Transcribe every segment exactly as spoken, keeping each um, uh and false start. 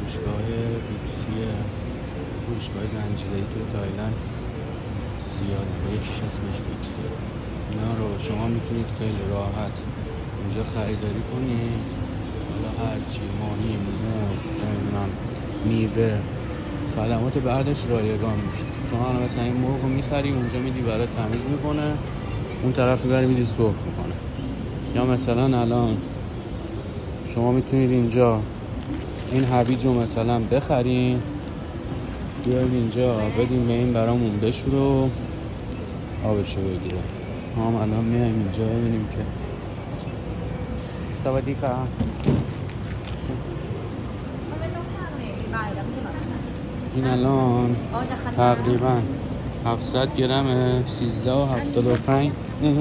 فروشگاه بیکسی، فروشگاه زنجیره‌ای تو تایلند زیاده، یکیش اسمش بیکسی. اینا رو شما میتونید خیلی راحت اینجا خریداری کنید، حالا هرچی ماهی، مرغ، نمیدونم میوه، خدمات بعدش رایگان میشه. شما مثلا این مرغ رو میخری اونجا میدی برای تمیز میکنه، اون طرف میبری میدی سرخ میکنه. یا مثلا الان شما میتونید اینجا این هویج رو مثلا بخرین، بیارید اینجا بدیم به این برامون بشور و آبشو بگیره. ما هم الان میایم اینجا ببینیم که سوادی که این الان تقریبا هفتصد گرمه، سیزده و هفتاد و پنج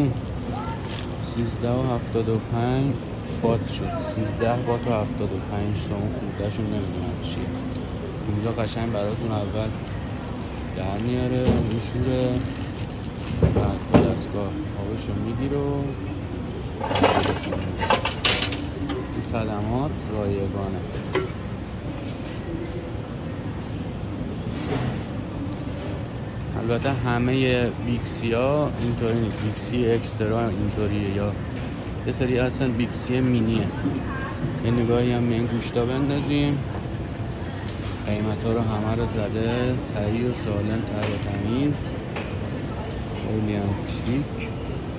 سیزده و هفتاد و پنج بات شد. سیزده بات و هفتاد و پنج تا اون خورده شون نمیدونم چیه. اینجا قشنگ براتون اول در میاره، میشوره، بعد بعد از گاه آبشو میگیره و این خدمات رایگانه. البته همه بیکسی ها اینطوری نیست، بیکسی اکسترا اینطوریه، یا یه سری اصلا بیکسی مینیه. یه نگاهی هم به این گوشتا بندازیم، قیمت ها رو همه رو زده، تهیه و سالم، تهیه و تمیز، خیلی هم شیک.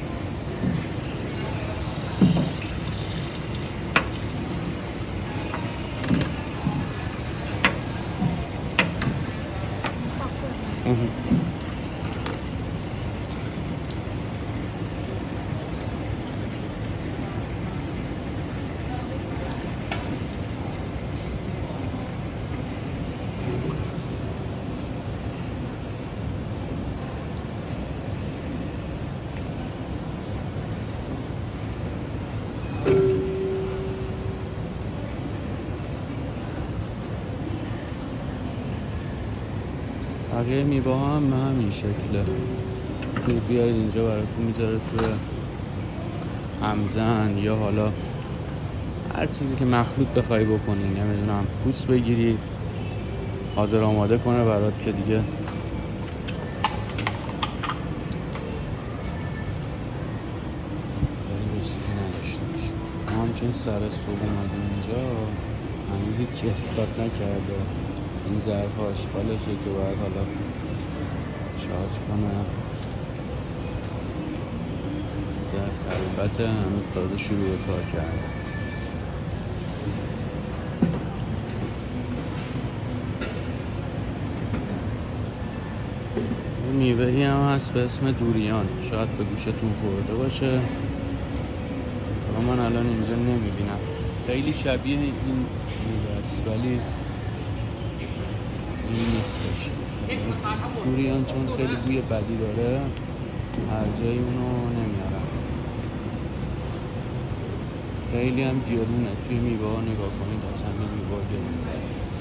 بقیه میوه هم همین شکله. تو بیایید اینجا براتون میذاره تو همزن، یا حالا هر چیزی که مخلوط بخوای بکنی، نمیدونم پوست بگیری حاضر آماده کنه برات که دیگه به چیزی نداشته باشه. ما همچون سر صبح اومدیم اینجا همین هیچی اثبات نکرده. این ظرف ها اشغالشه که باید حالا شارژ کنه. ظرف خریبته همین تازه شروع کار کرده. میوهی هم هست به اسم دوریان، شاید به گوشتون خورده باشه، اما من الان اینجا نمیبینم. خیلی شبیه این میوه است ولی این نیستش. دوریان چون خیلی بوی بدی داره هر جایی اونو نمیارم. خیلی هم گرونه، توی میوه ها نگاه کنید از همه میوه ها گرونه.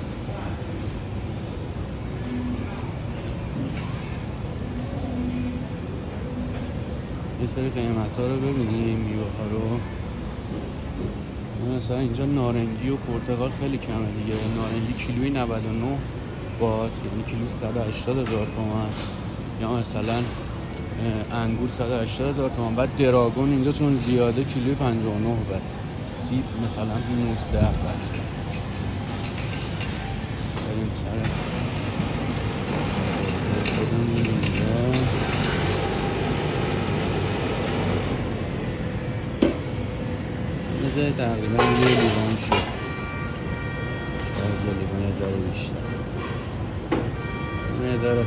یه سری قیمت ها رو ببینیم میوه ها رو. مثلا اینجا نارنگی و پرتقال خیلی کمه دیگه. نارنگی کیلویی نود و نه بات، یعنی کیلو صد و هشتاد هزار تومان. یا مثلا انگور صد و هشتاد هزار تومان. بعد دراگون اینجا چون زیاده کیلویی پنجاه و نه بات. سیب مثلا نوزده بات. بریم سر خودمون اینجا. یه تقریبا یه لیوان شد. شاید یه لیوان یه ذره بیشتر. یه ذره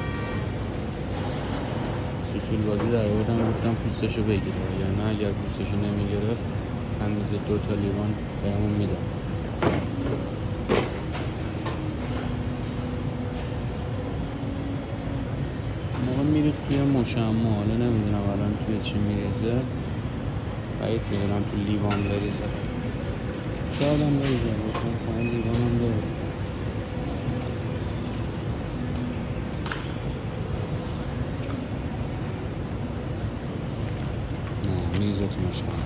سوسول بازی در آوردم، گفتم پوستشو بگیره، یا نه اگر پوستشو نمیگیره اندازه دو تا لیوان بهمون میدم. موقع میرید توی مشمع، حالا نمیدونم الان توی چی میریزه، باید میدونم تو لیوان بریزه، شاید هم بریزه، بکنم خواهی لیوان هم داره. نه میریزه تو مشمع.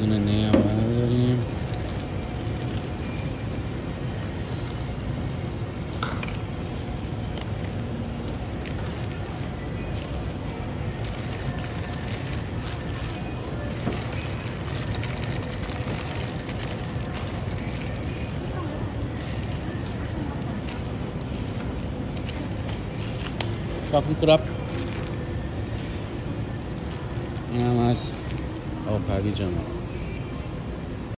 دونه نی هم برداریم. کافی کراب این هم از آب هویج ما.